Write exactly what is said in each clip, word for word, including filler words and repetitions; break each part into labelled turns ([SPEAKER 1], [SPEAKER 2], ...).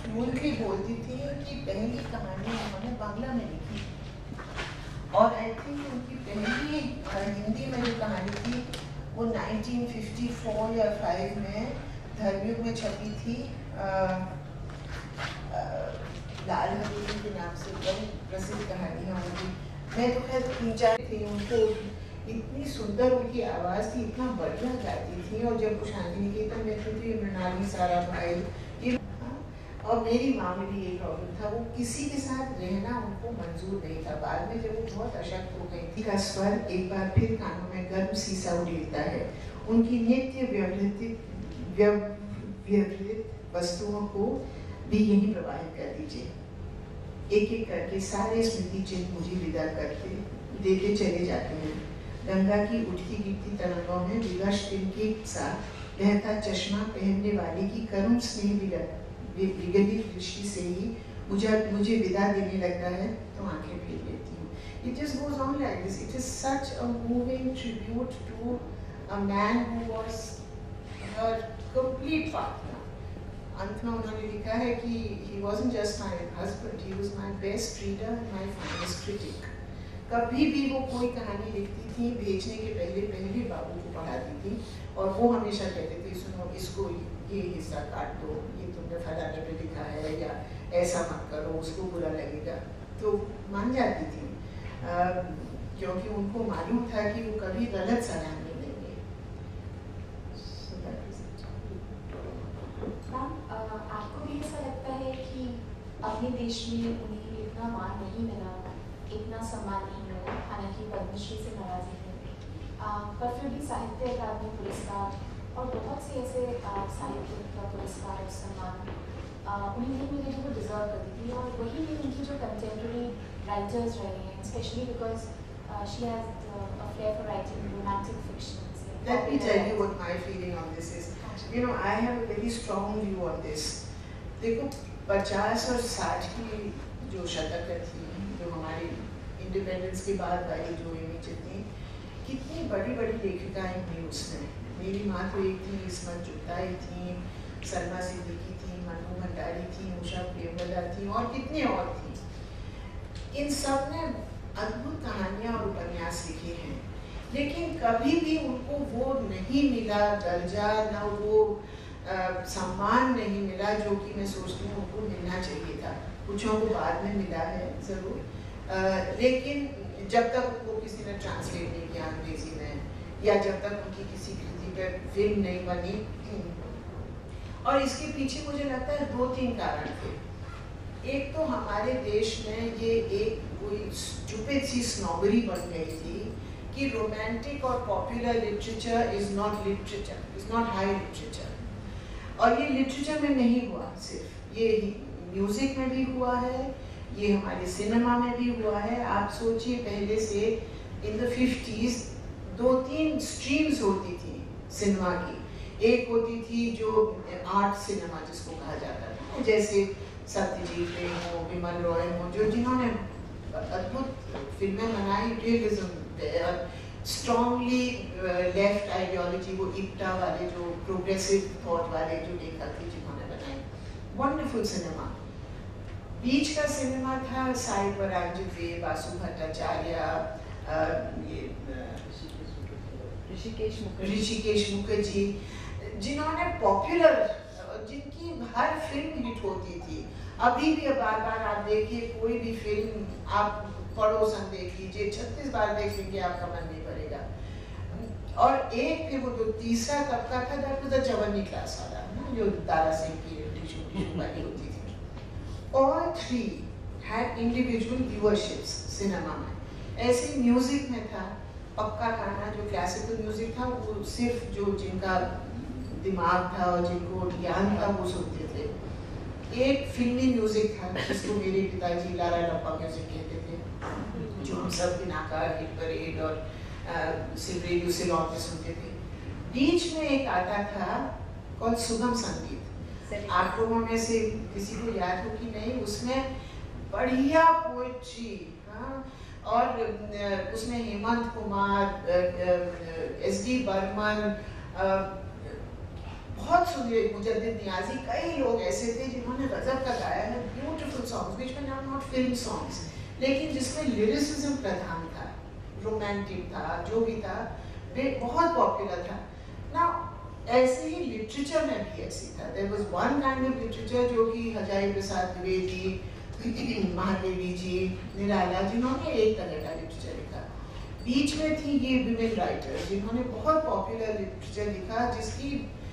[SPEAKER 1] मूल भी बोलती थी कि पहली कहानी उन्होंने बांग्ला में लिखी और आई थिंक उनकी पहली हिंदी में जो कहानी थी वो नाइनटीन फिफ्टी फोर या फाइव में धर्मयुग में छपी थी। आ, आ, लाल हवेली के नाम से बड़ी प्रसिद्ध कहानी होगी। मैं तो खैर तीन चार थी, उनको इतनी सुंदर उनकी आवाज़ थी, इतना बढ़िया गाती थी। और जब वो शांति निकेतन में थी मृणाली सारा भाई ये, और मेरी माँ में भी ये प्रॉब्लम था, वो किसी के साथ रहना उनको मंजूर नहीं था। बाद में जब वो बहुत अशक्त हो गई थी का स्वर एक बार फिर कानों में गर्म सीसा उड़ेलता है। उनकी नित्य व्यवहृत व्यवहृत वस्तुओं को भी यही प्रभावित कर दीजिए। एक एक करके सारे स्मृति चिन्ह मुझे विदा करके देते चले जाते हैं। गंगा की उठती गिरती तरंगों में विवश के साथ बहता चश्मा पहनने वाले की करुण स्नेह विगलित दृष्टि से ही मुझे मुझे विदा देने लगता है तो आंखें फेर लेती हूँ। It just goes on like this. It is such a moving tribute to a man who was her complete partner. अंत में उन्होंने लिखा है कि he wasn't just my husband, he was my best reader and my finest critic. कभी भी वो कोई कहानी लिखती थी, भेजने के पहले पहले बाबू को पढ़ाती थी और वो हमेशा कहते थे सुनो इसको ये हिस्सा काट दो, ये तुमने फलाने पे लिखा है, या ऐसा मत करो उसको बुरा लगेगा। तो मान जाती थी आ, क्योंकि उनको मालूम था कि वो कभी गलत सलाह नहीं देंगे।
[SPEAKER 2] मैम आपको भी ऐसा लगता है कि अपने देश में उन्हें इतना मान नहीं मिला, इतना सम्मान नहीं मिला, हालांकि पद्मश्री से नवाजी है, पर फिर भी साहित्य अकादमी पुरस्कार और बहुत से ऐसे साहित्य का पुरस्कार और सम्मान उन्हें नहीं मिले जो वो डिजर्व करती थी। और वही भी उनकी जो कंटेम्प्रेरी राइटर्स रहे हैं, specially because she has a flair for writing romantic fictions.
[SPEAKER 1] Let me tell you what my feeling on this is. You know, I have a very strong view on this. देखो पचास और साठ की जो शतक थी, जो हमारी इंडिपेंडेंस के बाद वाली जो इमेजेस थी, कितनी बड़ी बड़ी लेखिकाएं हुई उसमें। मेरी माँ तो एक थी, इसमत जुगताई थी, सलमा सिद्दीकी थी, मनु भंडारी थी, उषा प्रेमवदा थी और कितने और थी। इन सब ने अद्भुत कहानियाँ और उपन्यास लिखे हैं, लेकिन कभी भी उनको वो नहीं मिला दर्जा, ना वो सम्मान नहीं मिला जो कि मैं सोचती हूँ उनको मिलना चाहिए था। कुछों को बाद में मिला है ज़रूर, लेकिन जब तक उनको किसी ने ट्रांसलेट नहीं किया अंग्रेजी में, या जब तक उनकी किसी कृति पर फिल्म नहीं बनी। और इसके पीछे मुझे लगता है दो तीन कारण थे। एक तो हमारे देश में ये एक कोई स्टूपिड सी स्नॉबरी बन गई थी कि रोमांटिक और popular literature is not literature, is not high literature. और ये लिटरेचर में नहीं हुआ, सिर्फ ये म्यूजिक में भी हुआ है, ये हमारे सिनेमा में भी हुआ है। आप सोचिए पहले से इन द फिफ्टीज दो तीन स्ट्रीम्स होती थी सिनेमा की। एक होती थी जो आर्ट सिनेमा जिसको कहा जाता था, जैसे सत्यजीत रे हो, विमल रॉय हो, जो जिन्होंने अद्भुत फिल्में बनाई, रियलिज्म, स्ट्रॉन्गली लेफ्ट आइडियोलॉजी, वो इप्टा वाले जो प्रोग्रेसिव थॉट वाले जो लेखक थे जिन्होंने बनाई, वंडरफुल सिनेमा। बीच का सिनेमा था साई परांजपे, बासु भट्टाचार्य, ऋषिकेश ऋषिकेश मुखर्जी, जिन्होंने पॉपुलर, जिनकी हर फिल्म हिट होती थी। अभी भी बार बार आप देखिए कोई भी फिल्म आप पड़ोसन देख लीजिए, छत्तीस बार देख लीजिए आपका मन नहीं भरेगा। और एक फिर वो जो तीसरा तबका था दैट वाज द जवानी क्लास वाला ना, जो दारा सिंह की टिशू टिशू वाली होती थी। All three had individual viewerships cinema में। ऐसे म्यूजिक में था पक्का गाना, जो क्लासिकल म्यूजिक था वो सिर्फ जो जिनका दिमाग था और जिनको ज्ञान था वो सुनते थे। एक फिल्मी म्यूजिक था जिसको मेरे पिताजी लारा लप्पा म्यूजिक कहते थे, जो हम सब बिनाकार हिट परेड और सिर्फ रेडियो सिलोन पे सुनते थे। बीच में एक आता था कौन सुगम संगीत, आप लोगों में से किसी को याद हो कि नहीं, उसमें बढ़िया पोएट्री, और उसमें हेमंत कुमार, एस डी बर्मन, बहुत सुनिए, मुजद्दिद नियाज़ी, कई लोग ऐसे थे जिन्होंने गज़ब का गाया है, beautiful songs, which were not film songs, लेकिन जिसमें लिरिसिज्म प्रधान था, रोमांटिक था, जो भी था, वे बहुत पॉपुलर था ना। ऐसे ही लिटरेचर में भी ऐसी था। There was one kind of literature जो कि हजारी प्रसाद द्विवेदी, महादेवी जी, निराला, जिन्होंने एक तरह का लिटरेचर लिखा। बीच में थी ये विमेन राइटर जिन्होंने बहुत पॉपुलर लिटरेचर लिखा, जिसकी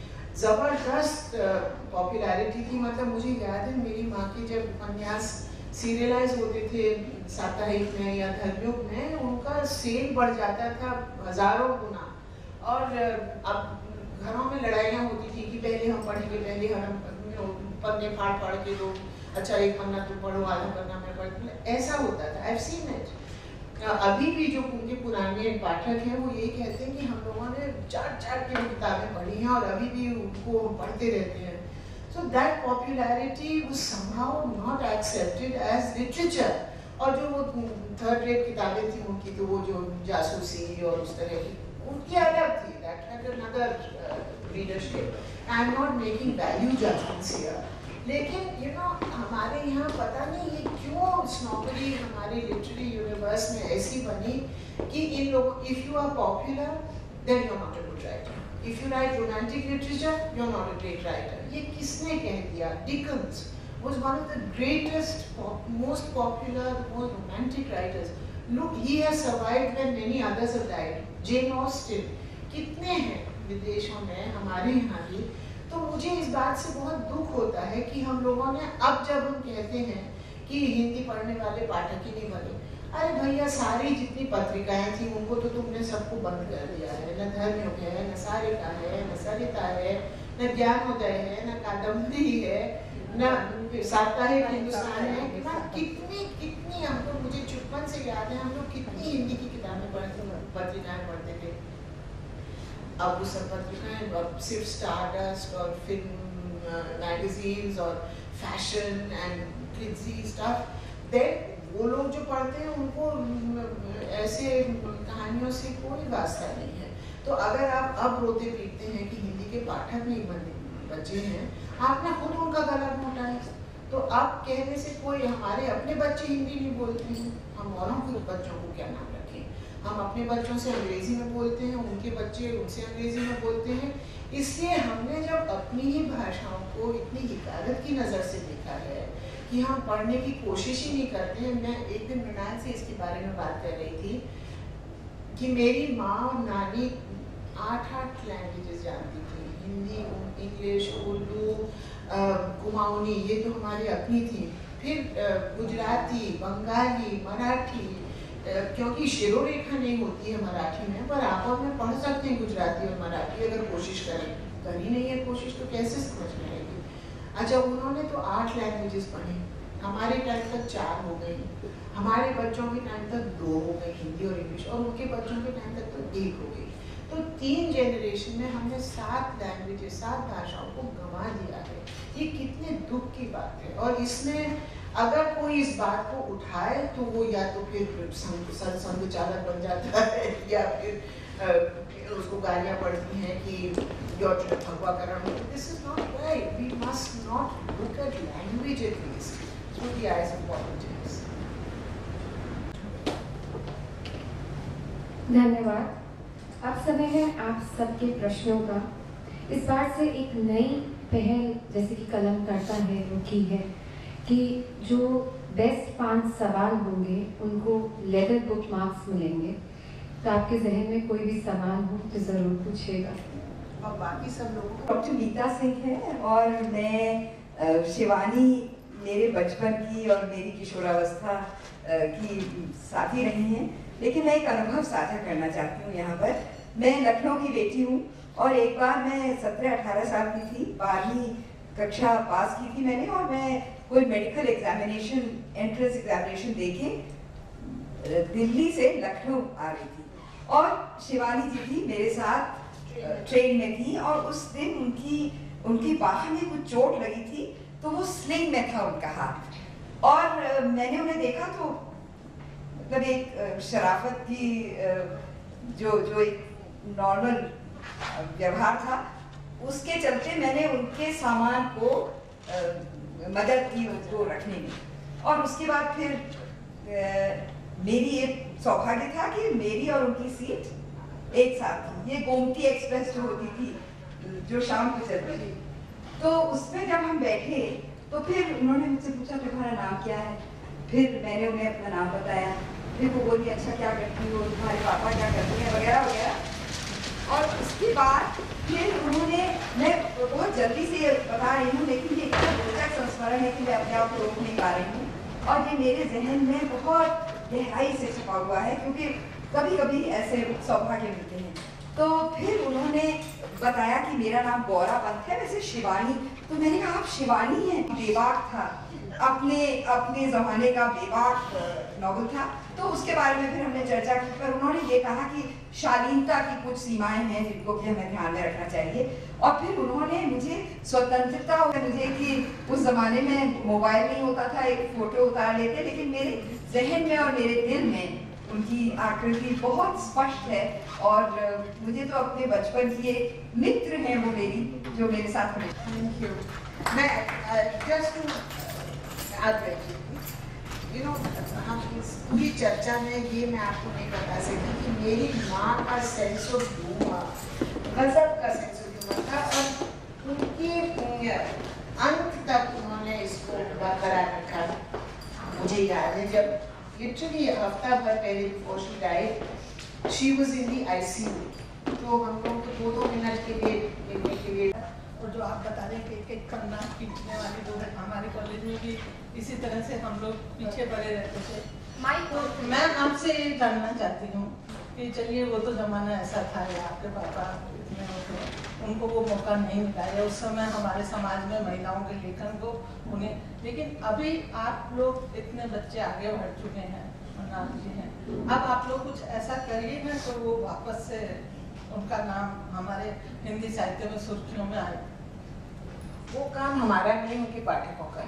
[SPEAKER 1] ज़बरदस्त पॉपुलैरिटी थी। मतलब मुझे याद है मेरी माँ के जब उपन्यास सीरियलाइज होते थे साप्ताहिक में या धर्मयुग में, उनका सेल बढ़ जाता था हजारों गुना। और अब घरों में लड़ाइयाँ होती थी कि पहले हम पढ़ेंगे, पहले हम पन्ने फाड़ फाड़ के दो, अच्छा एक पन्ना तुम पढ़ो, आधा पन्ना मैं पढ़, ऐसा होता था। I seen it. अभी भी जो उनके पुराने पाठक हैं वो ये कहते हैं कि हम लोगों ने चार चार की किताबें पढ़ी हैं और अभी भी उनको पढ़ते रहते हैं। So that popularity was somehow not accepted as literature. और जो वो थर्ड रेट किताबें थी उनकी, तो वो जो जासूसी और उस तरह की, उनकी अलग थी, that had another readership. I am not making value judgments here, लेकिन यू नो हमारे यहाँ पता नहीं ये क्यों स्नॉबरी हमारे लिटरेरी यूनिवर्स में ऐसी बनी कि इन लोगों, if you are popular then you are not a good writer, if you write romantic literature you are not a great writer. ये किसने कह दिया? Dickens was one of the greatest, most popular, most romantic writers. Look, he has survived when many others have died. Jane Austen, कितने हैं विदेशों में, हमारे यहाँ भी। तो मुझे इस बात से बहुत दुख होता है कि हम लोगों ने, अब जब हम कहते हैं कि हिंदी पढ़ने वाले पाठक ही नहीं बने, अरे भैया सारी जितनी पत्रिकाएं थी उनको तो तुमने सबको बंद कर दिया है। न धर्मयुग है, न सारिका है, न सरिता है, न ज्ञानोदय है, न कादम्बरी है, न साप्ताहिक हिंदुस्तान है। कितनी कितनी हमको, मुझे चुपन से याद है हम लोग कितनी हिंदी की किताबें पढ़ते, पत्रिकाएं पढ़ते थे। अब वो सब पत्रिकाएं अब सिर्फ स्टारडस्ट और फिल्म मैगजीन्स और fashion and kidsy stuff. Then वो लोग जो पढ़ते हैं उनको ऐसे कहानियों से कोई वास्ता नहीं है। तो अगर आप अब रोते पीटते हैं कि हिंदी के पाठक नहीं बने बच्चे हैं, आपने खुद उनका गला घोटा है। तो आप कहने से कोई, हमारे अपने बच्चे हिंदी नहीं बोलते हैं, हम औरों के बच्चों को क्या नाम रखें? हम अपने बच्चों से अंग्रेजी में बोलते हैं, उनके बच्चे उनसे अंग्रेजी में बोलते हैं। इसलिए हमने जब अपनी ही भाषाओं को इतनी हिफाजत की नज़र से देखा है कि हम पढ़ने की कोशिश ही नहीं करते हैं। मैं एक दिन मृणाल से इसके बारे में बात कर रही थी कि मेरी माँ और नानी आठ आठ लैंग्वेजेस जानती थी, हिंदी, इंग्लिश, उर्दू, कुमाऊनी, ये तो हमारी अपनी थी, फिर गुजराती, बंगाली, मराठी, क्योंकि शिरोरेखा नहीं होती है मराठी में, पर आप और मैं पढ़ सकते हैं गुजराती और मराठी अगर कोशिश करें। कर ही नहीं है कोशिश तो कैसे समझ में आएगी? अच्छा, उन्होंने तो आठ लैंग्वेजेस पढ़ी, हमारे टाइम तक चार हो गई, हमारे बच्चों के टाइम तक दो हो गई, हिंदी और इंग्लिश, और उनके बच्चों के टाइम तक तो एक हो गई। तो तीन जनरेशन में हमने सात लैंग्वेजेस, सात भाषाओं को गंवा दिया है। ये कितने दुख की बात है। और इसमें अगर कोई इस बात को उठाए तो वो या तो फिर संघ चालक बन जाता है या फिर उसको गालियाँ पड़ती हैं कि भगवाकरण। This is not right. We must not look at language at least through the eyes of politics.
[SPEAKER 3] धन्यवाद। अब समय है आप सबके प्रश्नों का। इस बार से एक नई पहल जैसे कि कलम करता है वो की है कि जो बेस्ट पांच सवाल होंगे उनको लेदर बुक मार्क्स मिलेंगे। तो आपके जहन में कोई भी सवाल हो तो ज़रूर पूछिएगा।
[SPEAKER 1] और बाकी सब लोगों को
[SPEAKER 4] डॉक्टर गीता सिंह है और मैं शिवानी मेरे बचपन की और मेरी किशोरावस्था की साथी रही हैं, लेकिन मैं एक अनुभव साझा करना चाहती हूँ यहाँ पर। मैं लखनऊ की बेटी हूँ और एक बार मैं सत्रह अठारह साल की थी, बारहवीं कक्षा पास की थी मैंने, और मैं कोई मेडिकल एग्जामिनेशन, एंट्रेंस एग्जामिनेशन देके दिल्ली से लखनऊ आ रही थी और शिवानी जी भी मेरे साथ ट्रेन में थी। और उस दिन उनकी उनकी बाह में कुछ चोट लगी थी, तो वो स्लिंग में था उनका हाथ। और मैंने उन्हें देखा तो मतलब एक शराफत की जो जो एक नॉर्मल व्यवहार था उसके चलते मैंने उनके सामान को आ, मदद की उनको रखने में। और उसके बाद फिर आ, मेरी ये सौभाग्य था कि मेरी और उनकी सीट एक साथ थी। ये गोमती एक्सप्रेस जो होती थी जो शाम को चलती थी, तो उसमें जब हम बैठे तो फिर उन्होंने मुझसे पूछा तुम्हारा नाम क्या है। फिर मैंने उन्हें अपना नाम बताया। फिर वो बोली अच्छा क्या करती हो, तुम्हारे पापा क्या करते हैं, वगैरह वगैरह। और उसके बाद फिर उन्होंने, मैं बहुत जल्दी से बता रही हूँ लेकिन ये इतना रोचक संस्मरण है कि मैं अपने आप को रोक नहीं पा रही हूँ, और ये मेरे जहन में बहुत गहराई से छपा हुआ है क्योंकि कभी कभी ऐसे सौभाग्य मिलते हैं। तो फिर उन्होंने बताया कि मेरा नाम गौरा पंत है, वैसे शिवानी। तो मैंने कहा आप शिवानी हैं। बेबाक था, अपने अपने ज़माने का बेबाक नॉवल था। तो उसके बारे में फिर हमने चर्चा की, पर उन्होंने ये कहा कि शालीनता की कुछ सीमाएं हैं जिनको कि हमें ध्यान में रखना चाहिए। और फिर उन्होंने मुझे स्वतंत्रता, मुझे कि उस ज़माने में मोबाइल नहीं होता था, एक फ़ोटो उतार लेते, लेकिन मेरे जहन में और मेरे दिल में उनकी आकृति बहुत स्पष्ट है। और मुझे तो अपने बचपन की एक मित्र हैं वो मेरी, जो मेरे साथ में।
[SPEAKER 1] Thank you. मैं जस्ट यू नो हम इस पूरी चर्चा में ये मैं आपको नहीं बता सकती कि मेरी माँ का सेंस ऑफ ह्यूमर, गजब का सेंस ऑफ ह्यूमर था, और उनके अंत तक उन्होंने इसको बरकरार रखा। मुझे याद है जब लिटरली हफ्ता भर पहले before she died she was in the ICU, तो हम लोग को दो दो मिनट के लिए मिलने के लिए।
[SPEAKER 5] और जो आप बता रहे हैं कि एक एक पन्ना खींचने वाली जो है, हमारे कॉलेज में भी इसी तरह से हम लोग पीछे पड़े रहते थे। तो मैं आपसे ये जानना चाहती हूँ कि चलिए वो तो ज़माना ऐसा था या आपके पापा इतने थे, उनको वो मौका नहीं मिला या उस समय हमारे समाज में महिलाओं के लेखन को उन्हें, लेकिन अभी आप लोग इतने बच्चे आगे बढ़ चुके हैं, मना जी हैं, अब आप लोग कुछ ऐसा करिए ना तो वो वापस से उनका नाम हमारे हिंदी साहित्य में सुर्खियों में आए।
[SPEAKER 1] वो काम हमारा नहीं, उनके पाठकों का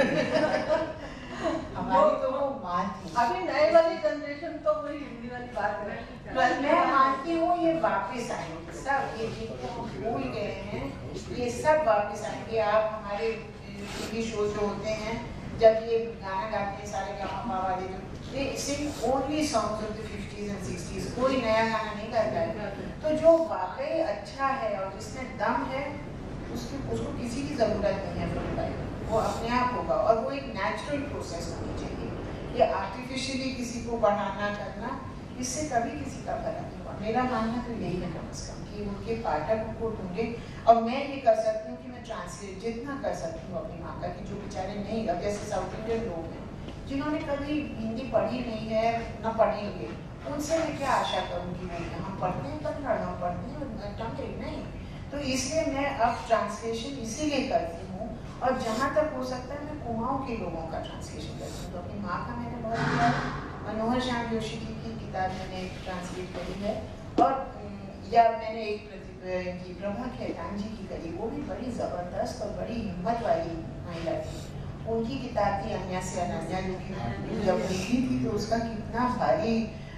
[SPEAKER 1] है। हमारी तो वो मान थी।
[SPEAKER 5] अभी नए वाली जनरेशन तो वही हिंदी वाली बात है।
[SPEAKER 1] मैं मानती हूँ ये वापस आएंगे सब, ये जिनको हम भूल गए हैं ये सब वापस आएंगे। आप हमारे टीवी शो जो होते हैं जब ये गाना गाते हैं सारे गामा वाले, जो ये sing only songs of the fifties and sixties, कोई नया गाना नहीं गाता है। तो जो वाकई अच्छा है और जिसमें दम है उसकी उसको किसी की ज़रूरत नहीं है फिल्म का, वो अपने आप होगा। और वो एक नेचुरल प्रोसेस होनी चाहिए। ये आर्टिफिशियली किसी को बढ़ाना करना, इससे कभी किसी का भला नहीं होगा। मेरा मानना तो यही है कम से कम कि उनके पाठक उनको ढूंढे। और मैं ये कर सकती हूँ कि मैं ट्रांसलेट जितना कर सकती हूँ अपनी माँ का, कि जो बेचारे नहीं, अब जैसे साउथ इंडियन लोग हैं जिन्होंने कभी हिंदी पढ़ी नहीं है न पढ़ेंगे, उनसे मैं क्या आशा करूँगी। मैं हम पढ़ते हैं कन्नड़, हम पढ़ते हैं तमिल नहीं, तो इसलिए मैं अब ट्रांसलेशन इसीलिए करती हूँ। और जहाँ तक हो सकता है मैं कुमाऊँ के लोगों का ट्रांसलेशन करती हूँ। तो अपनी माँ का मैंने बहुत किया है, मनोहर श्याम जोशी जी की किताब मैंने ट्रांसलेट करी है, और या मैंने एक की प्रभा खेतान जी की करी, वो भी बड़ी ज़बरदस्त और बड़ी हिम्मत वाली महिला थी। उनकी किताब थी अन्या से अनन्या, जो कि जब लिखी थी तो उसका कितना भारी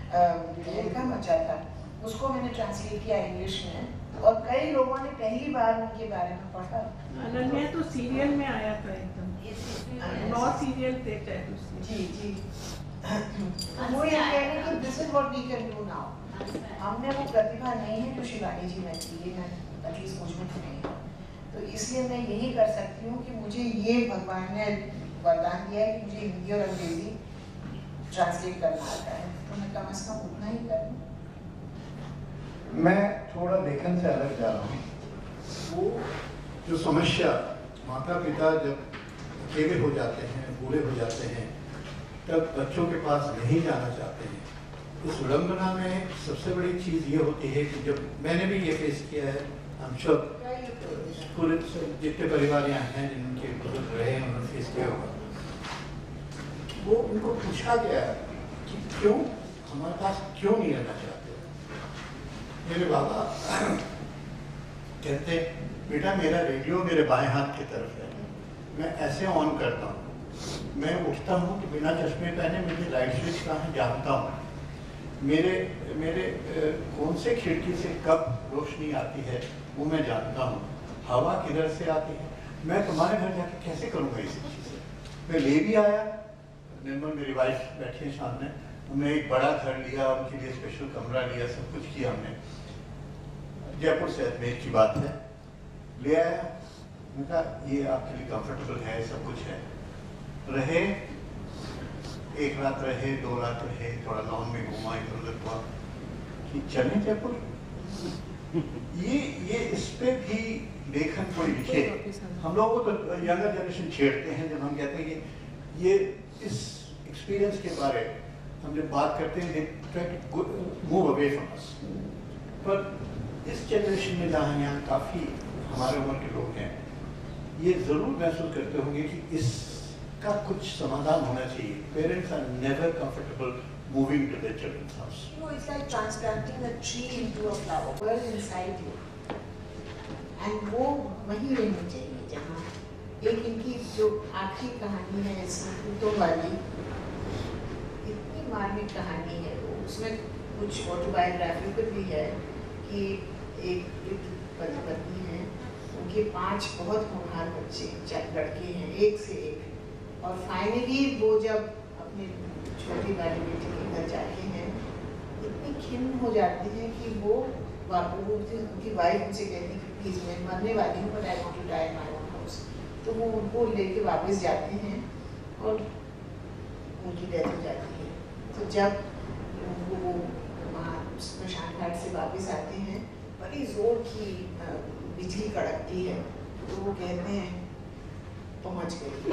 [SPEAKER 1] धड़का मचा था। उसको मैंने ट्रांसलेट किया इंग्लिश में, और कई लोगों ने पहली बार उनके बारे में पढ़ा।
[SPEAKER 5] अनन्या तो सीरियल में आया था एकदम, नौ सीरियल थे चाहे उसमें।
[SPEAKER 1] जी जी वो ये कह रहे कि this is what we can do now. हमने वो प्रतिभा नहीं है जो शिवानी जी में थी, ये मैं एटलीस्ट मुझ में नहीं है। तो इसलिए मैं यही कर सकती हूँ कि मुझे ये भगवान ने वरदान दिया है कि मुझे हिंदी और अंग्रेजी ट्रांसलेट करना आता है, तो मैं कम से कम उतना ही करूँ।
[SPEAKER 6] मैं थोड़ा लेखन से अलग जा रहा हूँ। वो जो समस्या, माता पिता जब अकेले हो जाते हैं, बूढ़े हो जाते हैं, तब बच्चों के पास नहीं जाना चाहते हैं। उस विडम्बना में सबसे बड़ी चीज़ ये होती है कि जब मैंने भी ये फेस किया है, हम सब पूरे जितने परिवार यहाँ हैं जिनके बुजुर्ग रहे हैं उन्होंने फेस किया होगा। वो उनको पूछा गया कि क्यों हमारे पास क्यों नहीं रहना चाहते। मेरे बाबा कहते बेटा मेरा रेडियो मेरे बाएं हाथ की तरफ है, मैं ऐसे ऑन करता हूँ, मैं उठता हूँ कि बिना चश्मे पहने मुझे लाइट स्विच कहाँ है जानता हूँ, मेरे मेरे कौन से खिड़की से कब रोशनी आती है वो मैं जानता हूँ, हवा किधर से आती है। मैं तुम्हारे घर जाके कैसे करूँगा इस चीज़ें। मैं ले भी आया, निर्मल मेरी वाइफ बैठी है सामने, हमने एक बड़ा घर लिया, उनके लिए स्पेशल कमरा लिया, सब कुछ किया हमने। जयपुर से अजमेर की बात है, ले आया, मैंने कहा ये आपके लिए कंफर्टेबल है, सब कुछ है। रहे एक रात रहे, दो रात रहे, थोड़ा लॉन में घूमा, इधर उधर हुआ कि चले जयपुर। ये ये इस पे भी लेखन कोई लिखे। हम लोगों को तो यंगर जनरेशन छेड़ते हैं जब हम कहते हैं कि ये इस एक्सपीरियंस के बारे हम जब बात करते हैं, they try to move away from us. पर इस जनरेशन में जहाँ यहाँ काफ़ी हमारे उम्र के लोग हैं, ये ज़रूर महसूस करते होंगे कि इस का कुछ समाधान होना चाहिए। Parents are never comfortable moving to their children's house.
[SPEAKER 1] You know, it's like transplanting a tree into a flower, bird inside you. And वो वही रहनी चाहिए जहाँ एक इनकी जो आखिरी कहानी है इसमें कुत्तों वाली, इतनी मार्मिक कहानी है वो। उसमें कुछ ऑटोबायोग्राफिकल भी है कि एक पति पत्नी है, उनके पांच बहुत होनहार बच्चे, चार लड़के हैं, एक से एक। और फाइनली वो जब अपने छोटी वाली बेटी के घर जाते हैं, इतनी खिन्न हो जाती है कि वो उनकी वाइफ उनसे कहती है कि प्लीज़ मैं मरने वाली हूँ, but I want to die in my own house. तो वो उनको लेके वापस जाते हैं और उनकी डेथ हो जाती है। तो जब वो वहाँ स्मशान घाट से वापस आते हैं, बड़ी जोर की बिजली कड़कती है, तो वो कहते हैं पहुंच गई।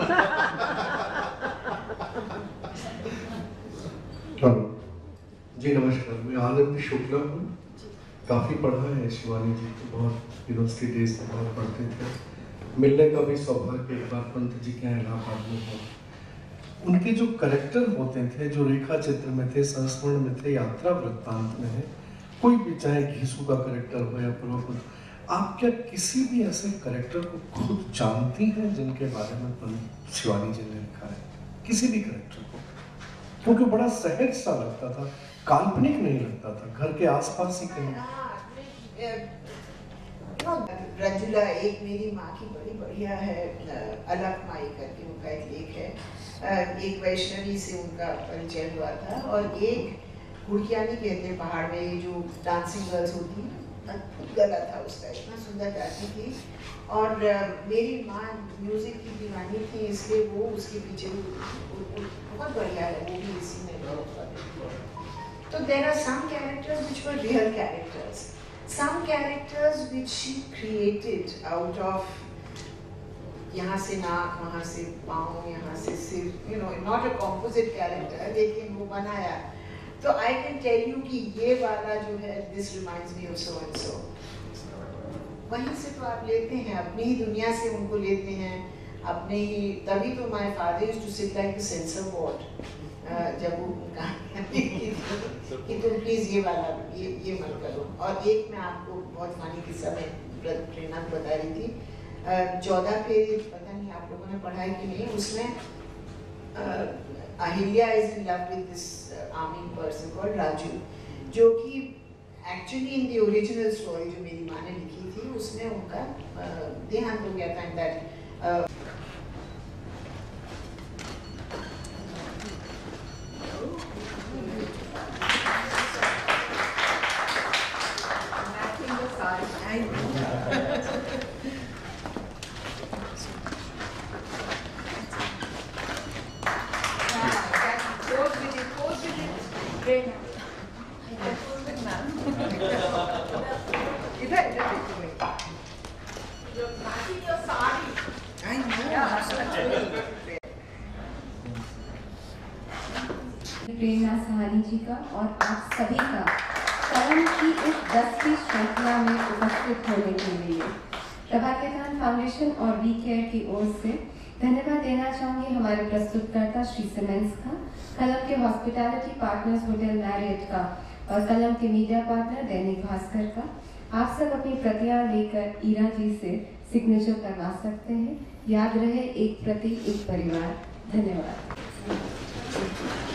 [SPEAKER 7] जी नमस्कार, मैं आनंद शुक्ला हूँ। काफ़ी पढ़ा है शिवानी जी को, बहुत यूनिवर्सिटी डेज में बहुत पढ़ते थे। मिलने का भी सौभाग्य एक बार पंत जी के यहाँ इलाहाबाद में हो। उनके जो करेक्टर होते थे, जो रेखा चित्र में थे, संस्मरण में थे, यात्रा वृत्तांत में है, कोई भी चाहे घीसू का करेक्टर हो या पूर्वपुर, आप क्या किसी भी ऐसे करेक्टर को खुद जानती हैं जिनके बारे में शिवानी जी ने लिखा है? किसी भी करेक्टर को, क्योंकि बड़ा सहज सा लगता था, काल्पनिक नहीं लगता था, घर के आसपास ही कहीं।
[SPEAKER 1] रंजुला एक मेरी माँ की बड़ी बढ़िया है, अलग माई करके उनका एक लेख है। एक वैष्णवी से उनका परिचय हुआ था, और एक हुड़कियानी कहते हैं पहाड़ में जो डांसिंग गर्ल्स होती हैं, अद्भुत गला था उसका, इतना सुंदर गाती थी। और मेरी माँ म्यूजिक की दीवानी थी, इसलिए वो उसके पीछे बहुत बढ़िया है, वो भी इसी में बहुत। तो there are some characters which were real characters, some characters which she created out of यहाँ से नाक, वहाँ से पाँव, यहाँ से सिर, you know, not a composite character, लेकिन वो बनाया। तो आई कैन टेल यू कि ये वाला जो है, this reminds me of so and so, वहीं से तो आप लेते हैं, अपनी ही दुनिया से उनको लेते हैं, अपने ही। तभी तो my father used to sit like a censor board जब वो कहानियाँ लिखी थी कि तुम प्लीज ये वाला ये ये मत करो। और एक मैं आपको बहुत फनी किस्सा में प्रेरणा को बता रही थी, चौदह फेरे, पता नहीं आप लोगों ने पढ़ा है कि नहीं, उसमें Ahilya is in love with this army person called Raju, जो कि actually in the original story जो मेरी माँ ने लिखी थी, उसमें उनका देहांत हो गया था। एंड दैट
[SPEAKER 3] प्रेरणा सहानी जी का और आप सभी का कलम की इस दसवीं श्रृंखला में उपस्थित होने के लिए प्रभाकेतान फाउंडेशन और वी केयर की ओर से धन्यवाद देना चाहूँगी हमारे प्रस्तुतकर्ता श्री सीमेंस का, कलम के हॉस्पिटैलिटी पार्टनर्स होटल मैरियट का, और कलम के मीडिया पार्टनर दैनिक भास्कर का। आप सब अपनी प्रतियां लेकर ईरा जी से सिग्नेचर करवा सकते हैं। याद रहे, एक प्रति एक परिवार। धन्यवाद।